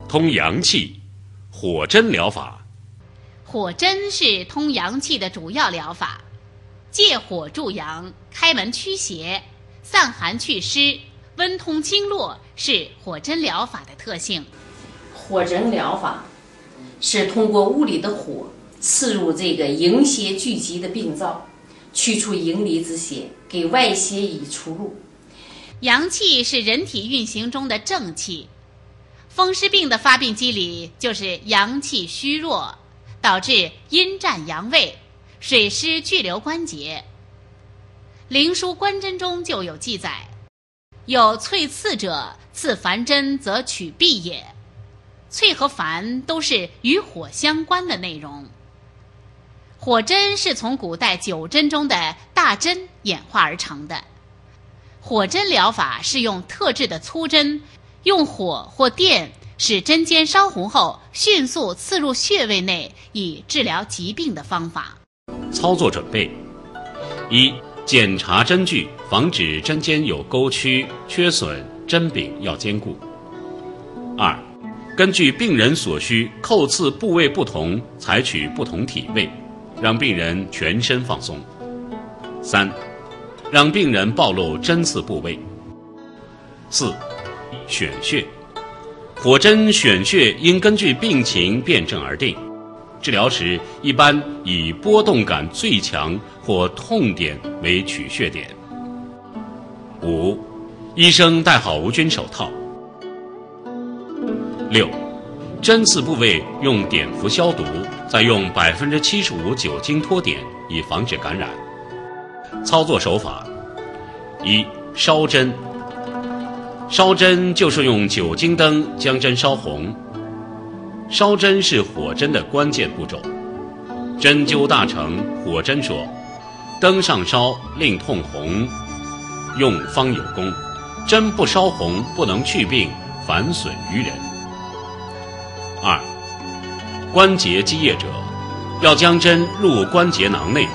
通阳气，火针疗法。 火针是通阳气的主要疗法，借火助阳，开门驱邪，散寒祛湿，温通经络，是火针疗法的特性。 火针疗法是通过屋里的火刺入这个营邪聚集的病灶，去除营里之邪，给外邪以出路。 阳气是人体运行中的正气，风湿病的发病机理就是阳气虚弱，导致阴占阳位，水湿聚流关节。灵枢关针中就有记载，有淬刺者，刺烦针则取痹也。淬和烦都是与火相关的内容。火针是从古代9针中的大针演化而成的。火针疗法是用特制的粗针，用火或电使针尖烧红后，迅速刺入穴位内，以治疗疾病的方法。 操作准备：一、检查针具，防止针尖有沟曲、缺损，针柄要坚固。二、根据病人所需，扣刺部位不同，采取不同体位，让病人全身放松。三、让病人暴露针刺部位。四、选穴。火针选穴应根据病情辨证而定，治疗时一般以波动感最强或痛点为取穴点。五、医生戴好无菌手套。六、针刺部位用碘伏消毒，再用75%酒精脱碘，以防止感染。操作手法：一、烧针。烧针就是用酒精灯将针烧红。烧针是火针的关键步骤。针灸大成火针说：灯上烧，令痛红，用方有功。针不烧红，不能去病，反损于人。二、关节积液者，要将针入关节囊内，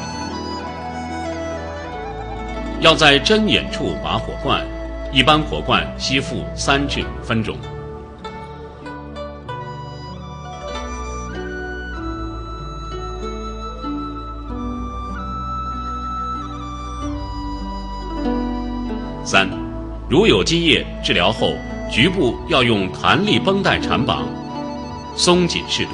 要在针眼处把火灌，一般火灌吸附3至5分钟。三、如有积液，治疗后局部要用弹力绷带缠绑，松紧适度。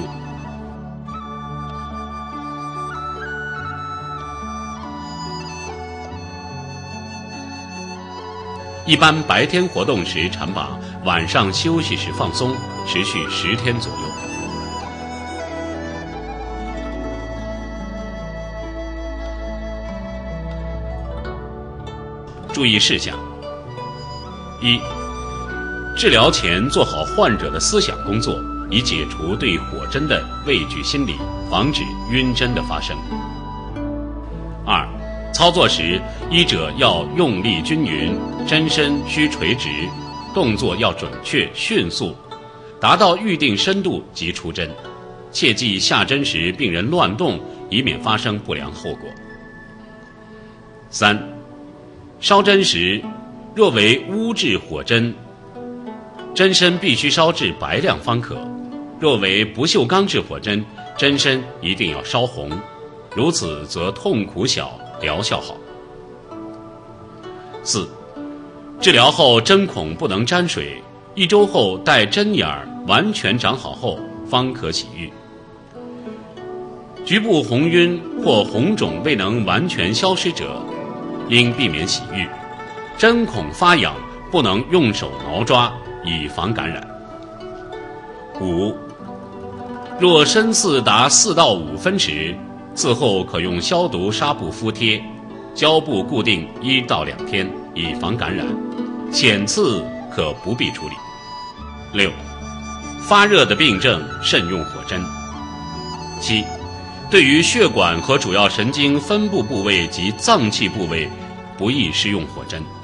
一般白天活动时缠绑，晚上休息时放松，持续10天左右。注意事项：一、治疗前做好患者的思想工作，以解除对火针的畏惧心理，防止晕针的发生。二、操作时，医者要用力均匀，针身需垂直，动作要准确迅速，达到预定深度即出针。切忌下针时病人乱动，以免发生不良后果。三、烧针时，若为乌质火针，针身必须烧至白亮方可；若为不锈钢制火针，针身一定要烧红，如此则痛苦小，疗效好。四、治疗后针孔不能沾水，1周后待针眼完全长好后方可洗浴。局部红晕或红肿未能完全消失者，应避免洗浴。针孔发痒不能用手挠抓，以防感染。五、若针刺达4到5分时，刺后可用消毒纱布敷贴，胶布固定1到2天，以防感染。浅刺可不必处理。六、发热的病症慎用火针。七、对于血管和主要神经分布部位及脏器部位，不宜施用火针。